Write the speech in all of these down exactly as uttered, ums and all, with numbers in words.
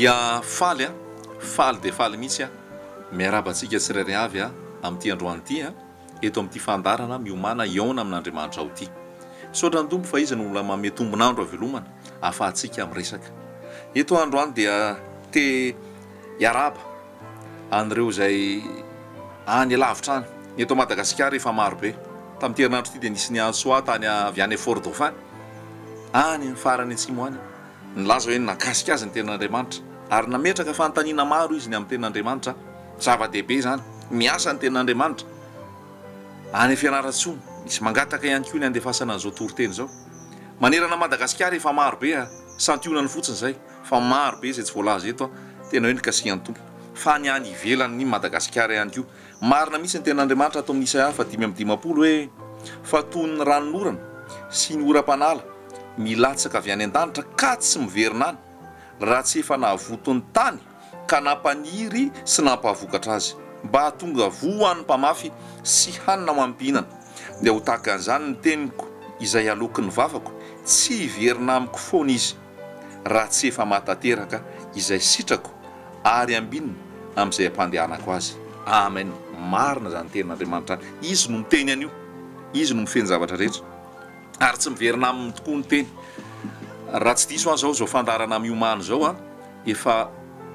dia faly a faly de faly mihitsy a miarabantsika tsirairay avy a amin'ity androany ity a eto amin'ity fandarana miomana iona amin'Andriamanitra ao ity misaotra ny tompo fa izy no olona manome tombonandro avelomana ahafahantsika miresaka eto androany dia te iaraba an'ireo izay any lavitra any eto Madagasikara efa maro be tamin'ity herinandro ity dia nisy ny Ansoa tany avy any Fort Dauphin any ny farany atsimo any nilaza hoe nakasika azy ny tenan'Andriamanitra ary nametraka fanontaniana maro izy ny amin'ny tenan'Andriamanitra zava-dehibe zany miasa ny tenan'Andriamanitra any fianarantsoa misy mangataka ihany koa ny andefasana an'izao toriteny zao manerana Madagasikara efa maro be a santionany fotsiny zay fa maro be izay tsy voalaza eto tena hoe nikasihan'ny tompo fa ny any ivelany ny Madagasikara ihany koa marina mihitsy ny tenan'Andriamanitra ato amin'ny Isaia fa dimy amby dimapolo hoe fa toy ny ranonorana sy ny oram-panala milatsaka avy any an-danitra ka tsy miverina any raha tsy efa nahavotony tany ka nampaniry sy nampahvokatra azy mba hahatonga voa ny mpamafy sy hanina mampihinana dia ho tahaka an'izany ny teniko izay aloky ny vavako tsy hiverina amiko foana izy raha tsy efa matateraka izay sitrako ary ambinina amin'izay ampandehanako azy. Amen. Marina zany tenan'Andriamanitra izy no miteny an'io izy no mifeny zavatra rehetra ary tsy miverina aminy tokoa ny teny raha tsy diso azao zao fandarana miomany zao a efa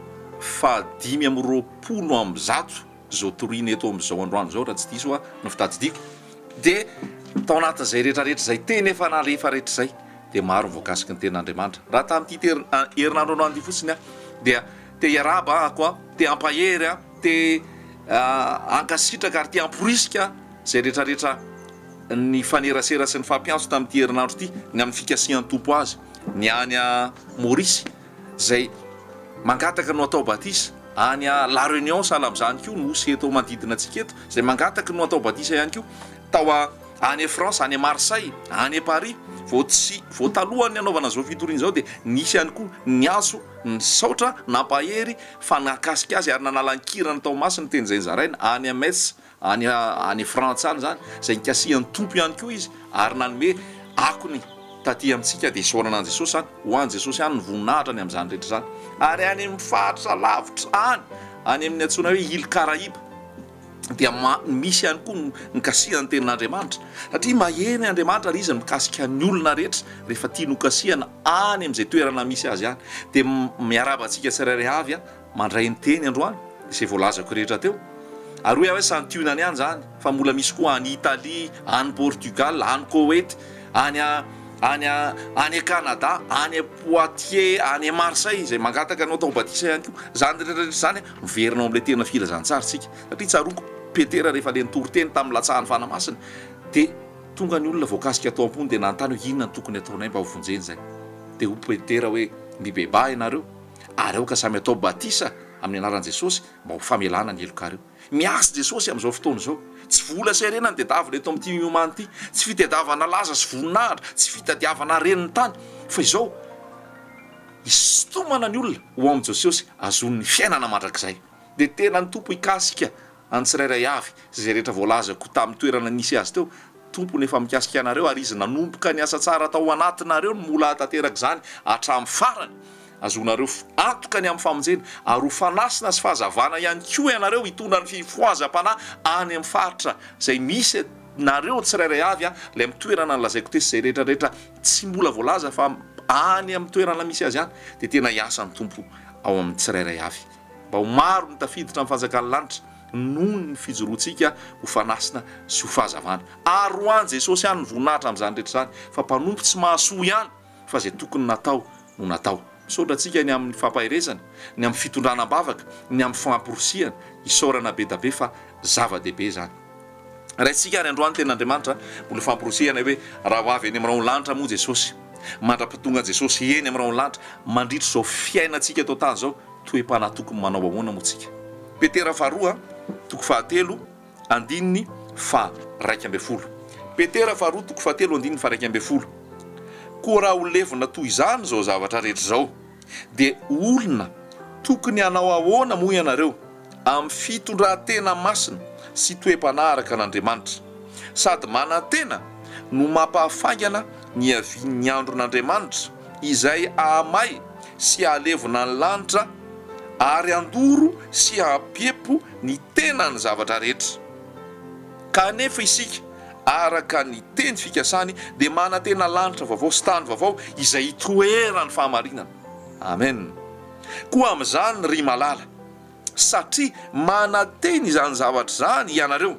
fahadimy amby roapolo amby zato zao torina eto amin'izao androany zao raha tsy diso a no fitadidiko dia tao anatin'izay rehetrarehetra zay teny efa nalefa rehetra zay dia maro voakasiky ny tenan'Andriamanitra raha tamin'ity herinandro androany ity fotsiny a dia te iaraba ako a te ampahery a te ankasitraka ary te amporisika zay rehetrarehetra ny fanerasera sy ny fampianso tamin'ity herinandro ity ny amin'ny fikasihan'ny tompo azy ny any a Maurice zay mangataka no atao batisa any a La Réunion sahala amin'izany koa no osy eto manodidina antsika eto zay mangataka no atao batisa ihany koa tao a any a France any a Marseille any a Paris vao tsy vao talohany anaovana zao fitoriana zao dia nisy ihany koa ny aso ny saotra nampahery fa nakasika azy ary nanalankirana tao masiny teny zay nzaraina any a Metz any any Frantsa any zany zay nikasihan'ny tompo ihany koa izy ary nanome akony taty amintsika dia isaorana an Jesosy any ho an Jesosy any ny voninahitra ny amin'izany rehetra zany ary any amin'ny faritra lavitra any any amin'ny antsoina hoe Île Caraïbe dia misy ihany koa nikasihana tenan'Andriamanitra satria maheny Andriamanitra ary izy mikasika ny olona rehetra rehefa tia nokasihana any amin'izay toerana misy azy any dia miarabantsika tsirairay avy a mandray ny teny androany izay voalazako rehetra teo ary hoe hoe santionany any zany fa mbola misy koa any Italie any Portugal any Koweït any a any a any a Canada any a Poitiers any a Marseille zay mangataka anao tao batisa ihany koa zany rehetrarehetra zany miverina ao amin'ilay tena filazantsara tsika satria tsaroko Petera rehefa le nitoriteny tamin'ny latsahan'ny fanamasina dia tonga ny olona voakasika atao am-pony dia nanontany hoe inona ny tokony ataonay mba hovonjeny zay dia ho Petera hoe mibeba ianareo ary aoka samy atao batisa amin'ny anaran'i Jesosy mba ho famelana ny elokareo miasa Jesosy amin'izao fotoana izao tsy vola serena ny tediavana eto amin'ity miomany ity tsy fitadiavana laza sy voninahitra tsy fitadiavana reniny tany fa izao isotomana ny olona ho amin'i Jesosy azon'ny fiainana mandrakizay dia tena ny tompo hikasika any tsirairay avy zay rehetra voalazako tamin'ny toerana nisy azy teo tompo nefa mikasika anareo ary izy nanomboka ny asa tsara tao anatinareo ny mola tanteraka zany hatramin'ny farany azonareo antoka ny amin'ny famonjena ary ho fanasina sy fahazavana ihany koa ianareo hitondra ny fifohazam-panahy any amin'ny faritra zay misy nareo tsirairay avy a lay amin'ny toerana nylazaiko tesy zay rehetrarehetra tsy mbola voalaza fa any amin'ny toerana misy azy any dia tena hiasan'ny tompo ao amin'ny tsirairay avy mba ho maro ny tafiditra amin'ny fanjakan'ny lanitra noho ny fijoroantsika ho fanasina sy ho fahazavana ary ho any Jesosy any ny voninahitra amin'izany rehetra zany fa mpanompo tsy mahasoa ihany fa zay tokony natao no natao misaotra antsika ny amin'ny fampahirezana ny amin'ny fitondranam-bavaka ny amin'ny famporosiana isaorana be da be fa zava-dehibe zany raha itsika ary androany tenan'Andriamanitra mbola famporosiana hoe raha ho avy eny amin'irao ny lanitra moa Jesosy mandra-patonga Jesosy eny amin'irao ny lanitra mandritra zao fiainantsika tao tany zao toe-panahy tokony manao ahoana moa tsika. Petera faharoa toko fahatelo andininy fa raika amby folo Petera faharoa toko fahatelo andininy fa raika amby folo koa raha ho levona toy izany zao zavatra rehetra zao dia olona tokony hanao ahoana moa ianareo amin'ny fitondran-tena masina sy toe-panaraka an'Andriamanitra sady manan-tena no mampahafangana ny avian'ny andron'Andriamanitra izay ahamay sy ahalevona ny lanitra ary andoro sy ampiempo ny tena ny zavatra rehetra. Kanefa isika araka ny teny fikasany dia mana-tena lanitra vaovao sy tany vaovao izay hitoerany fahamarinana. Amen. Koa amin'izany ry malala, satria mana-teny izany zavatra zany ianareo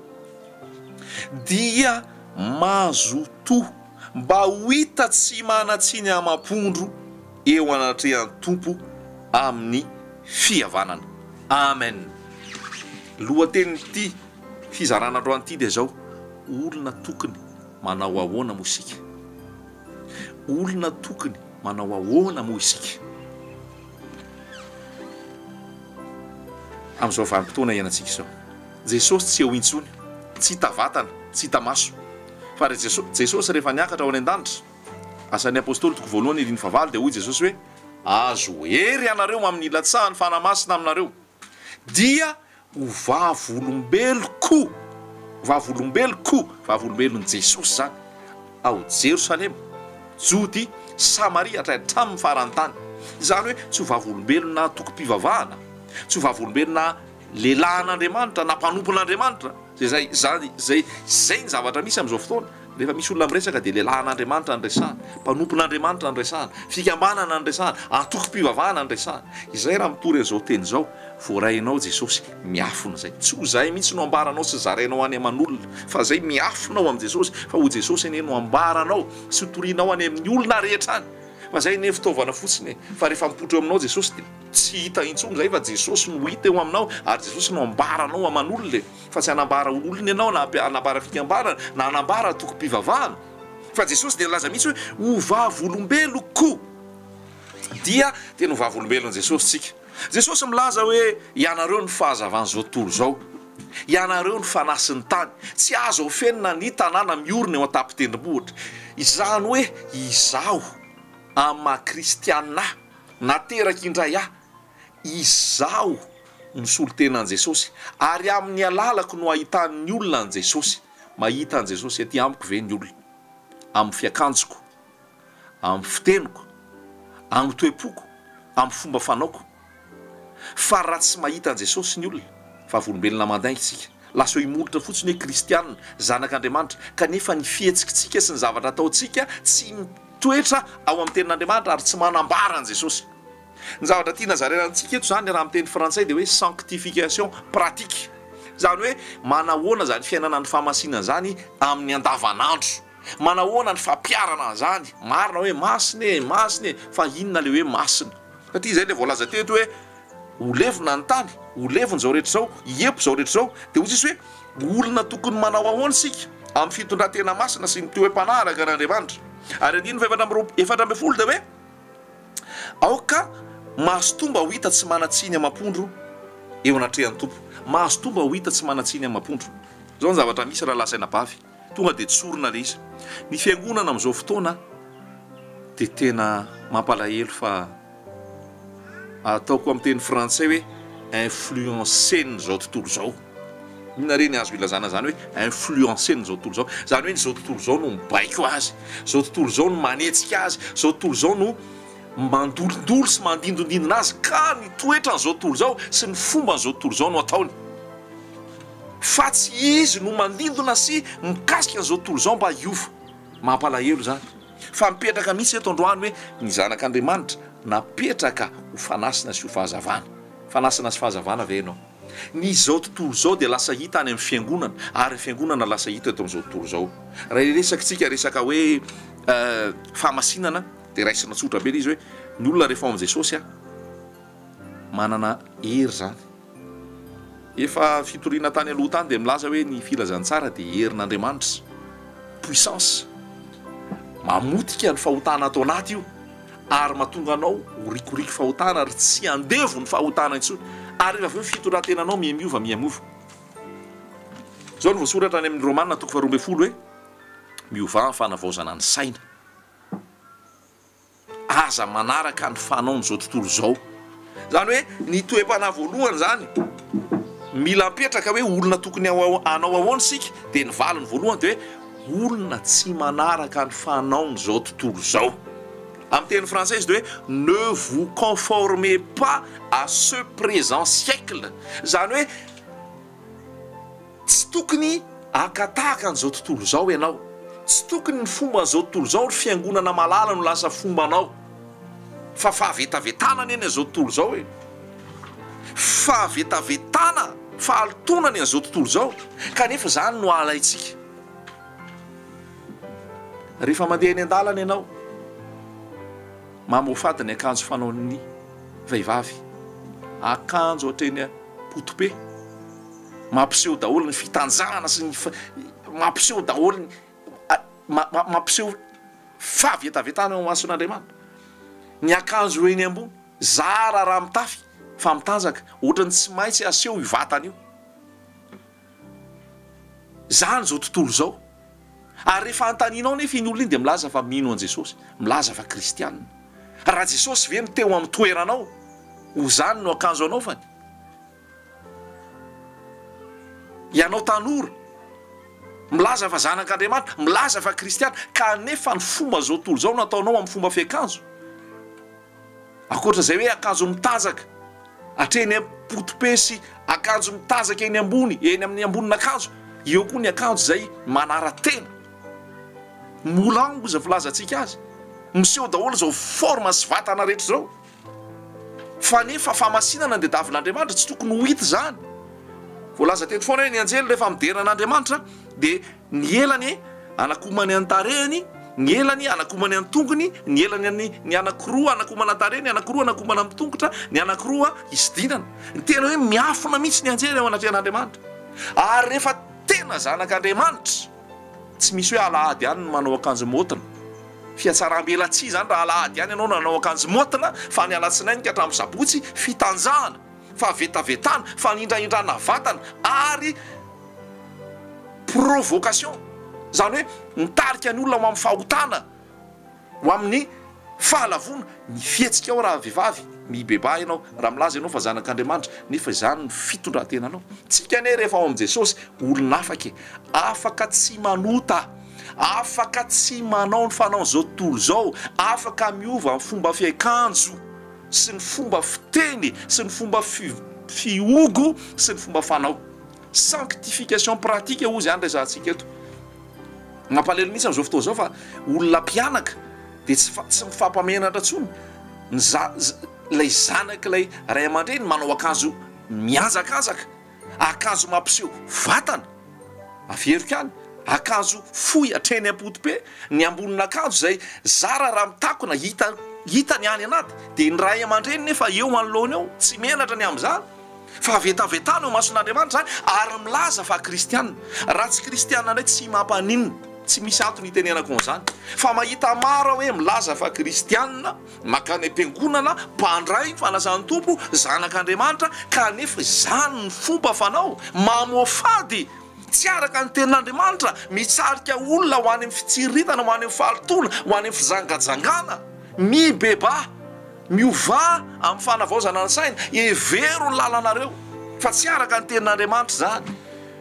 dia mazotoa mba ho hita tsy manatsiny amam-pondro eo anatrehan'ny tompo amin'ny fihavanana. Amen. Lohateny'ity fizarana androanyity dia zao: olona tokony manao ahoana moa isika? Olona tokony manao ahoana moa isika? Amin'izao vanim-potoana iainantsika izao, Jesosy tsy eo intsony, tsy hita vatana, tsy hita maso, fa Jesosy rehefa niakatra ao any an-danitra, asan'ny apôstôly toko voalohany iriny favalo dia hoy Jesosy hoe: azo hery ianareo amin'ny ilatsahan'ny fanamasina aminareo dia ho vavolombeloko, vavolombeloko, vavolombelon'i Jesosy zany ao Jerosalema, Jody, Samaria hatramin'ny farany tany. Izany hoe tsy ho vavolombelona tokom-pivavahana, tsy ho vavolombelona lehilahin'Andriamanitra na mpanompon'Andriamanitra. Zay zany zay zay ny zavatra misy amin'izao fotoana. Rehefa misy olona miresaka dia lehilahin'Andriamanitra andresahana, mpanompon'Andriamanitra andresahana, fikambanana andresahana, antoko-pivavahana andresahana. Izay raha mitory an'izao teny izao, voarainao Jesosy miafina zay. Tsy ho zay mihitsy no ambaranao sy zarainao any aman'olona, fa zay miafinao amin'ny Jesosy, fa ho Jesosy anie no ambaranao sy torinao any amin'ny olona rehetra any. Fa zay ny fitaovana fotsiny. Fa rehefa mipotra eo aminao Jesosy dia tsy hita intsony zay, fa Jesosy no hita eo aminao ary Jesosy no ambaranao aman'olona, fa tsy anambara olona ianao na anambara fikambanana na anambara tokom-pivavahana, fa Jesosy dia laza mihitsy hoe ho vavolombeloko. Dia tena ho vavolombelon'i Jesosy tsika. Jesosy milaza hoe ianareo ny fahazavan'izao tontolo izao, ianareo ny fanasin'ny tany, tsy azo ofenina ny tanàna miorina eo an-tampon-tendrombohitra. Izany hoe izaho amin'ny kristiana nateraka indray aho, izaho ny solo-tenan'i Jesosy, ary amin'ny alalako no ahitan'ny olona an' Jesosy. Mahita an' Jesosy aty amiko ve ny olona? Amin'ny fiakanjoko, amin'ny fiteniko, amin'ny toe-poko, amin'ny fomba fanaoko. Fa raha tsy mahita an' Jesosy ny olona, fa volombelona mandainga isika, lasa himolotra fotsiny hoe kristianina, zanak'Andriamanitra, kanefa ny fihetsika sy ny zavatra ataontsika tsy mitoetra ao amin'ny tenin'Andriamanitra ary tsy manambara an' Jesosy. Ny zavatra tiana zarenantsika eto zany raha amin'ny teny frantsay dia hoe sanctification pratique. Zany hoe manahoana zany fiainana ny fahamasinana zany amin'ny andavanandro, manahoana ny fampiarana zany. Marina hoe masina e, masina e, fa inona le hoe masina? Satria zay le voalaza teto hoe ho levona ny tany, ho levona zao rehetra zao, iepo zao rehetra zao, dia hozy isy hoe olona tokony manao ahoana sika amin'ny fitondran-tena masina sy ny toe-panaraka n'Andriamanitra. Ary andino efatra ambin'ny folo dia hoe aoka mahazotomba ho hita tsy manatsiny amam-pondro eo anatrehan'ny tompo. Mahazotomba ho hita tsy manatsiny amam-pondro. Zao ny zavatra misy raha lasaina bavy, tonga dia tsorona le izy. Ny fiangonana amin'izao fotoana dia tena mampalahelo, fa ataoko amin'ny teny frantsay hoe influenceny zao tontolo zao. Minareny azo ilazana zany hoe influenceny zao tontolo zao. Zany hoe zao tontolo zao no mibaiko azy, zao tontolo zao no manetsika azy, zao tontolo zao no mandolondolo sy mandindondindona azy, ka ny toetra n'izao tontolo zao sy ny fomba n'izao tontolo zao no ataony. Fa tsy izy no mandindona sy mikasika n'izao tontolo zao mba hiova. Mampalahelo zany. Fa mipetraka mihitsy eto androany hoe ny zanak'Andriamanitra napetraka ho fanasina sy ho fahazavana. Fanasina sy fahazavana ve ianao? Ny zao tontolo zao dia lasa hita any amin'ny fiangonana, ary ny fiangonana lasa hita eto amin'izao tontolo zao. Raha resaka tsika resaka hoe fahamasinana dia raisina tsotra be izy hoe ny olona rehefa amin'ny Jesosy a manana hery zany. Efa fitoriana tany aloha tany dia milaza hoe ny filazantsara dia herin'Andriamanitra, puissance. Mamotika ny fahotana atao anaty io, ary mahatonga anao ho rikoriko fahotana ary tsy andevo ny fahotana intsony. Ary rehefa avy eo fitoran-tenanao miamiova miamova. Zao no voasoratra any amin'ny Romanina toko faharoa ambin'ny folo hoe miova ny fanavaozana ny saina. Aza manaraka ny fanao n'izao tontolo zao. Zany hoe ny toe-panahy voalohany zany mila mipetraka hoe olona tokony hanao ahoana sika, dia ny valiny voalohany dia hoe olona tsy manaraka ny fanao n'izao tontolo zao. amin'ny teny français de hoe ne vous conformez pas à ce présent siècle, zany hoe tsy tokony akatahaka an'izao tontolo zao ianao, tsy tokony ny fomba an'izao tontolo zao ny fiangonana malala no lasa fombanao, fa fahavetavetana ny eny an'izao tontolo zao e, fahavetavetana fahaltonany an'izao tontolo zao, kanefa zany no alaitsika. Rehefa mandeha eny an-dalana ianao mamoafady ny akanjo fanaon'ny vehivavy, akanjo ohatreny potope, mampiseho daholo ny fitanjana sy ny mampiseho daholo ny mampiseho fahavetavetana ao mason'Andriamanitra. Ny akanjo eny ambony zara raha mitafy fa mitanjaka, ohatrany tsy maintsy aseho ivatana io. Zany zao tontolo zao. Ary rehefa antaninao nefa iny olona iny dia milaza fa mino an Jesosy, milaza fa kristianina. Raha Jesosy ve no teo amin'ny toeranao, ho zany no akanjo anao fany. Ianao tanora milaza fa zanak'Andriamanitra, milaza fa kristiana, kanefa ny fomba zao tontolo zao nataonao amin'ny fomba fiakanjo. Akoatra zay hoe akanjo mitanjaka hatreny potope sy akanjo mitanjaka eny ambony, eny amin'ny ambonin'akanjo, eo koa ny akanjo zay manara-tena. Molango za filazantsika azy, miseho daholo zao forma sy vatana rehetra zao. Fa nefa famasinana dia davin'Andriamanitra tsy tokony ho hita zany. Voalaza teto foana hoe ny anjely rehefa miderina an'Andriamanitra dia ny elany anakomany any tarehiny, ny elany anakomany any tongony, ny elany ny anakiroa anakomana tarehiny, anakiroa anakomana amin'ny tongotra, ny anakiroa isidinana. Ny tena hoe miafina mihitsy ny anjely ao anatrehan'Andriamanitra. Ary rehefa tena zanak'Andriamanitra, tsy misy hoe alahady ihany no manao akanjo motina. Fiatsaram-bela tsy zany raha alahady ihany ianao nanao akanjo motina, fa ny alatsinainy ka hatramin'ny sabotsy fitanjahana, fa vetavetana, fa nindraindrana vatana ary provocation. Zany hoe mitarika ny olona ho amin'ny fahotana, ho amin'ny fahalavona, ny fihetsika ao raha vehivavy, mibeba ianao, raha milaza ianao fa zanak'Andriamanitra, nefa zany ny fitondrantenanao. Tsika ane rehefa ao amin'ny Jesosy, olona afaka, afaka tsy manota, afaka tsy manao ny fanaon'izao tontolo zao, afaka miova amin'ny fomba fiakanjo sy ny fomba fiteny sy ny fomba fi, fiogo sy ny fomba fanao. Sanctification pratique ozy any resantsika eto. Mampalelo mihitsy amin'izao fotoa zao fa olona mpianaka dia tsy, tsy mifampamenatra tsony. Ny za, lay zanaka lay ray aman-dreny manao akanjo miazakazaka, akanjo mampiseho vatana, averiko ihany, akanjo fohy hatreny am-potope, ny ambonin'akanjo zay zara raha mitakona hita hita ny any anaty, dia ny ray aman-dreny nefa eo anoloana eo tsy menatra ny amin'izany. Fa vetavetana eo mason'Andriamanitra zany, ary milaza fa kristianina. Raha tsy kristianina ndray tsy mampaninina, tsy misy antony hitenenako an'izany. Fa mahita maro hoe milaza fa kristianina, makany am-piangonana, mpandray fanasany tompo, zanak'Andriamanitra, kanefa zany ny fomba fanao, mamoafady tsy araka ny tenin'Andriamanitra, mitsarika olona ho any amin'ny fitsiritana, ho any amin'ny fahalotona, ho any amin'ny fizangajangana, mibeba, miova amin'ny fanavaozana ny saina, hevero ny lalanareo, fa tsy araka ny tenin'Andriamanitra zany.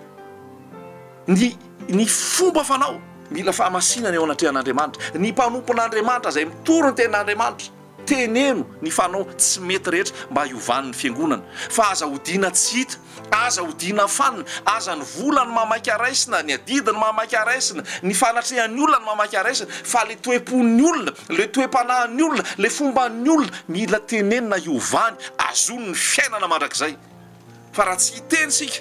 Ny, ny fomba fanao mila fahamasinana eo anatrehan'Andriamanitra. Ny mpanompon'Andriamanitra zay mitoro ny tenin'Andriamanitra, teneno ny fanao tsy mety rehetra mba hiovan'ny fiangonana, fa aza hodiana tsy hita, aza hodiana fanina, aza ny vola ny mamaky araisina, ny adidy ny mamaky araisina, ny fanatrehan'ny olona ny mamaky araisina, fa le toe-pon'ny olona, le toe-panahin'ny olona, le fomban'ny olona mila tenenina hiovany, azony ny fiainana mandrakizay. Fa raha tsy hiteny sika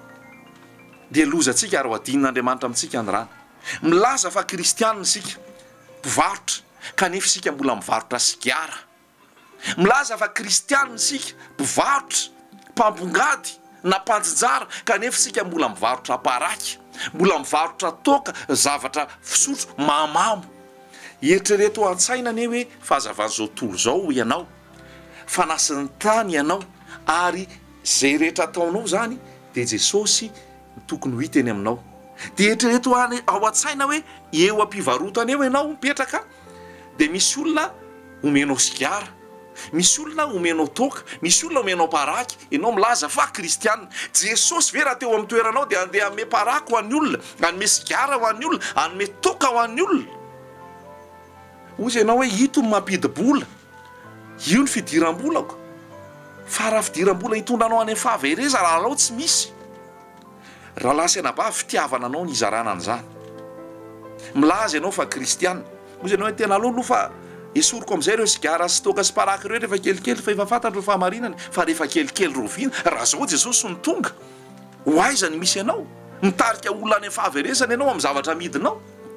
dia lozatsika ary ho adin'Andriamanitra amintsika androany. Milaza fa kristianina sika, mpivarotra, kanefa sika mbola mivarotra sigara. Milaza fa kristianina sika, mpivarotra, mpambongady na mpanjinjara, kanefa sika mbola mivarotra paraky, mbola mivarotra toka, zavatra fisotro mamamo. Eritrereto an-tsaina ane hoe fahazavan'izao tontolo zao ianao, fanasin'ny tany ianao, ary zay rehetra ataonao zany dia Jesosy tokony ho hita eny aminao. Dia eritrereto ao an-tsaina hoe eo am-pivarotana eo ianao mipetraka, dia misy olona omenao sigara, misy olona omenao toka, misy olona omenao paraky, ianao milaza fa kristianina. Jesosy ve raha teo amin'ny toeranao dia andeha hanome paraky ho an'ny olona, hanome sigara ho an'ny olona, hanome toka ho an'ny olona? ozy ianao hoe ito mampidibola io ny fidiram-bolako fa raha fidiram-bola hitondranao any amin'ny fahavereza raha alao tsy misy raha lasa anabavy fitiavana anao ny izarana an'izany milaza ianao fa kristianina ozy ianao hoe tena aloha aloha fa esoriko am'izay reo sigara sy toka sy paraky ireo rehefa kelikely fa efa fantatro fahamarinany fa rehefa kelikely rovina raha zao jesosy ny tonga ho aiza ny misy ianao mitarika olona any amin'ny fahaverezana ianao amin'ny zavatra midinao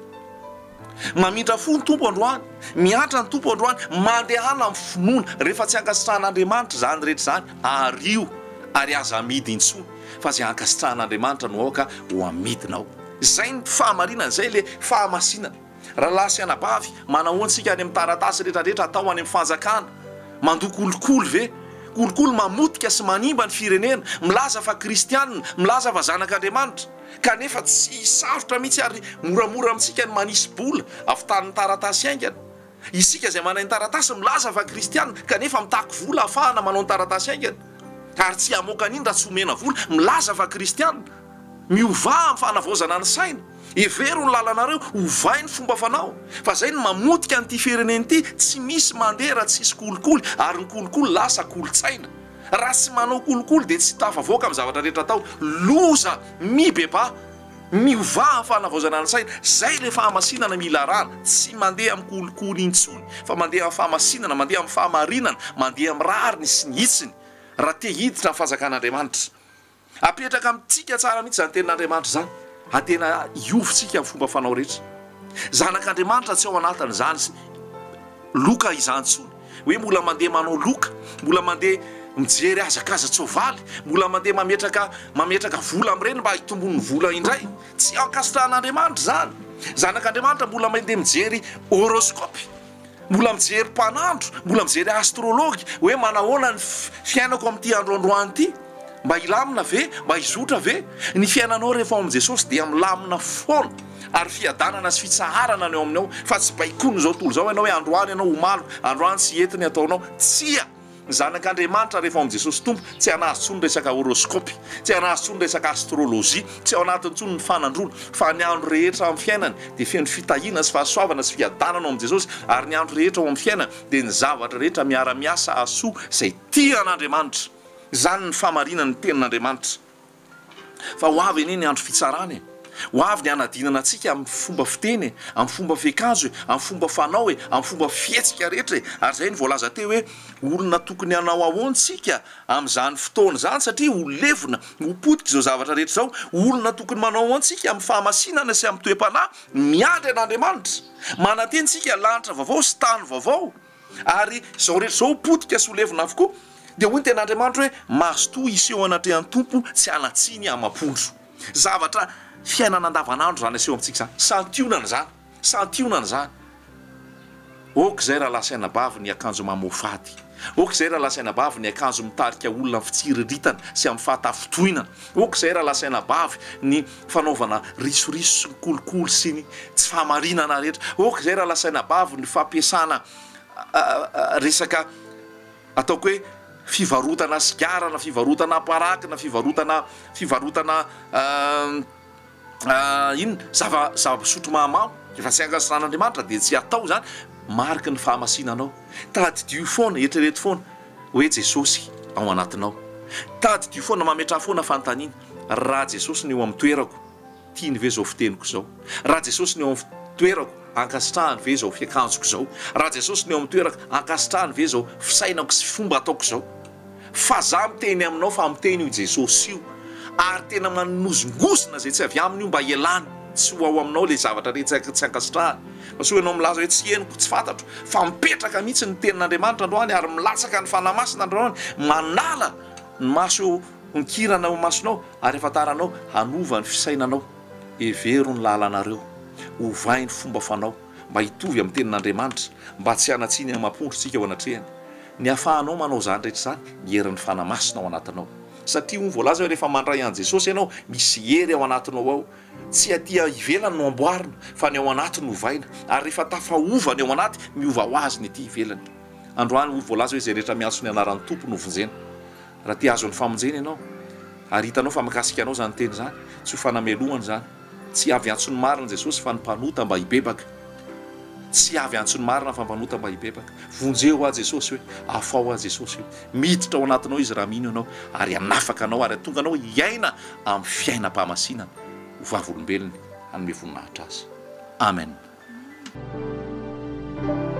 mamindra fo ny tompo androany miatra ny tompo androany mandehana amin'ny finoana rehefa tsy ankasitrahan'andriamanitra zany rehetra zany ario ary aza amidy intsony fa zay ankasitrahan'andriamanitra no aoka ho amidinao zay ny fahamarinana zay le fahamasinana raha lasy anabavy manahoantsika any amin'ny taratasy rehetrarehetra atao any amin'ny fanjakana mandoa kolokolo ve kolokolo mamotika sy manimba ny firenena milaza fa kristianina milaza fa zanak'andriamanitra kanefa tsy sarotra mihitsy ary moramora amintsika ny manisy bola afitan'ny taratasy aingana isika zay manay ny taratasy milaza fa kristianina kanefa mitaky vola ahafahana manao ny taratasy aingana ary tsy hamoaka an'iny raha tsy omena vola milaza fa kristianina miova amin'ny fanavaozana ny saina evero ny lalanareo ovay ny fomba fanao fa zay ny mamotika n'ity fireneny ity tsy misy mandeha raha tsisy kolikoly ary ny kolikoly lasa kolotsaina raha tsy manao kolikoly dia tsy tafavoaka amin'ny zavatra rehetra atao loza mibeba miova amin'ny fanavaozana ny saina zay le fahamasinana mila rana tsy mandeha amin'ny kolikoly intsony fa mandeha amin'ny fahamasinana mandeha amin'ny fahamarinana mandeha amin'ny rariny sy ny hitsiny raha te hiditra ny fanjakan'andriamanitra apetraka amintsika tsara mihitsy zany tenin'andriamanitra zany atena iovintsika amin'ny fomba fanao rehetra zanak'andriamanitra tsy ao anatiny zany loka izantsony hoe mbola mandeha manao loka mbola mandeha mijery azakaza tsovaly mbola mandeha mametraka mametraka vola amin'ireny mba hitombon'ny vola indray tsy ankasitrahan'andriamanitra zany zanak'andriamanitra mbola mandeha mijery horoscopy mbola mijery mpanandro mbola mijery astrology hoe manahoana ny fiainako amin'ity androandroany ity mba hilamina ve mba hizotra ve ny fiainanao rehefa amin'i jesosy dia milamina foana ary fiadanana sy fitsaharana ny eo aminao fa tsy baikony zao tolo zao ianao hoe androany ianao homalo androany sy entiny ataonao tsia ny zanak'andriamanitra rehefa amin'i jesosy tompo tsy anazy tsony resaka horoscopy tsy anazy tsony resaka astrolozia tsy ao anatiny tsony ny fanandrona fa ny andro rehetra amin'ny fiainany dia feno fitahiana sy fahasoavana sy fiadanana ao amin'i jesosy ary ny andro rehetra ao amin'ny fiainany dia ny zavatra rehetra miara-miasa asoa zay tia an'andriamanitra zany ny fahamarinany ny tenin'andriamanitra fa ho avy eny ny andro fitsarany ho avy ny anadinana antsika amin'ny fomba fiteny amin'ny fomba fekazo amin'ny fomba fanao e amin'ny fomba fietsika rehetra ary zay ny voalaza teo hoe olona tokony hanao ahoantsika amin'izany fotoana zany satria ho levona ho potika izao zavatra rehetra zao olona tokony manao ahoantsika amin'ny fahamasinana sy amin'ny toe-panahy miandry an'andriamanitra manantentsika lanitra vaovao sy tany vaovao ary zao rehetra zao potika sy ho levona avokoa dia hoy ny ten'andriamanitra hoe mazotoa iseho anatrehan'ny tompo tsy anatsiny amam-pondro zavatra fiainana andavanandro zany aseho amintsika zany santionana zany santionana zany oka zay raha lasaina bavy ny akanjo mamofady oka zay raha lasaina bavy ny akanjo mitarika olona amin'ny fitsiriritana sy amin'ny fahatafotoinana oka zay raha lasaina bavy ny fanaovana risoriso sy ny kolokolo sy ny tsy fahamarinana rehetra oka zay raha lasaina bavy ny fampiasana resaka ataoko hoe fivarotana sigara na fivarotana paraky na fivarotana fivarotana ino zava zava-pisotro mahamamo efa tsy ankasitrahan'andriamanitra dia tsy atao zany mariky ny fahamasinanao tadidio foana eritrereto foana hoe jesosy ao anatinao tadidio foana mametra foana fanontaniana raha jesosy ny eo amin'ny toerako tiany ve zao fiteniko zao raha jesosy ny eo amin'ny toerako ankasitrahany ve zao fiakanjoko zao raha jesosy ny eo amin'ny toerako ankasitrahany ve zao fisainako sy fomba ataoko zao fa za miteny aminao fa miteny io jesosy io ary tena manozongosina zay tsy avy amin'io mba ialany tsy ho ao aminao le zavatra rehetra tsy ankasitrahany fa so ianao milaza hoe tsy henoko tsy fantatro fa mipetraka mihitsy ny tenin'andriamanitra androany ary milatsaka ny fanamasina androany manala ny maso nikirana o masonao ary efantaranao hanova ny fisainanao evero ny lalanareo ovay ny fomba fanao mba hitovy amin'ny tenin'andriamanitra mba tsy hanatsiny amam-pondro tsika ao anatrehany ny ahafahanao manao zany rehetra zany herin'ny fanamasina ao anatinao satria ho voalaza hoe rehefa mandray an' jesosy ianao misy hery ao anatinao ao tsy atia ivelany no amboarina fa ny ao anatiny hovaina ary rehefa tafaova ny ao anaty miova ho azy ny ity ivelany androany ho voalaza hoe zay rehetra miaso ny anaran'ny tompo no vonjena raha ty azo ny famonjena ianao ary hitanao fa makasika anao zany teny zany tsy ho fanamelohany zany tsy avy antsony marina jesosy fa ny mpanota mba hibebaka tsy avy antsony marina fa mpanota mba hipepaka vonjeo a jesosy hoe afao a jesosy hoe miditra ao anatinao izy raha mino ianao ary anafaka anao ary tonga anao hiaina amin'ny fiainam-pahamasinana ho vavolombelony hanome voninahitra azy amen.